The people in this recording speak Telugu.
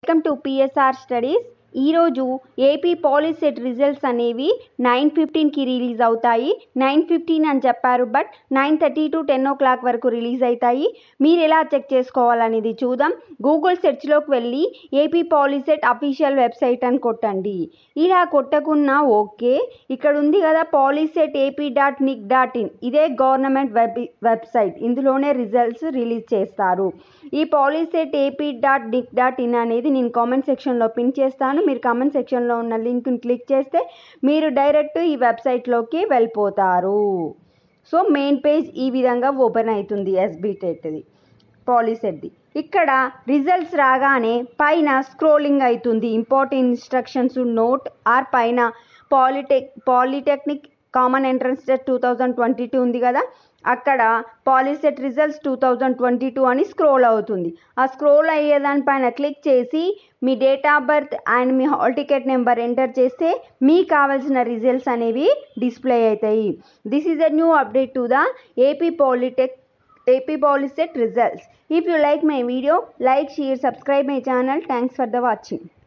Welcome to PSR studies. ఈరోజు ఏపీ పాలిసెట్ రిజల్ట్స్ అనేవి 9:15కి రిలీజ్ అవుతాయి. 9:15 అని చెప్పారు, బట్ 9:30 to 10 o'clock వరకు రిలీజ్ అవుతాయి. మీరు ఎలా చెక్ చేసుకోవాలనేది చూద్దాం. గూగుల్ సెర్చ్లోకి వెళ్ళి ఏపీ పాలిసెట్ అఫీషియల్ వెబ్సైట్ అని కొట్టండి. ఇలా కొట్టకున్నా ఓకే, ఇక్కడ ఉంది కదా policetetap.nic.in, ఇదే గవర్నమెంట్ వెబ్సైట్. ఇందులోనే రిజల్ట్స్ రిలీజ్ చేస్తారు. ఈ policetetap.nic.in అనేది నేను కామెంట్ సెక్షన్లో పిన్ చేస్తాను. మీరు కామెంట్ సెక్షన్లో ఉన్న లింక్ని క్లిక్ చేస్తే మీరు డైరెక్ట్ ఈ వెబ్సైట్లోకి వెళ్ళిపోతారు. సో మెయిన్ పేజ్ ఈ విధంగా ఓపెన్ అవుతుంది. ఎస్బీటెట్ది పాలిసెట్ది. ఇక్కడ రిజల్ట్స్ రాగానే పైన స్క్రోలింగ్ అవుతుంది. ఇంపార్టెంట్ ఇన్స్ట్రక్షన్స్ నోట్ ఆర్ పైన పాలిటెక్నిక్ కామన్ ఎంట్రన్స్ టెస్ట్ 2022 ఉంది కదా, అక్కడ పాలిసెట్ రిజల్ట్స్ 2022 అని స్క్రోల్ అవుతుంది. ఆ స్క్రోల్ అయ్యేదానిపైన క్లిక్ చేసి మీ డేట్ ఆఫ్ బర్త్ అండ్ మీ హాల్ టికెట్ నెంబర్ ఎంటర్ చేస్తే మీకు కావాల్సిన రిజల్ట్స్ అనేవి డిస్ప్లే అవుతాయి. This is a new update to the AP Polycet results. If you like my video, like, share, subscribe my channel. Thanks for the watching.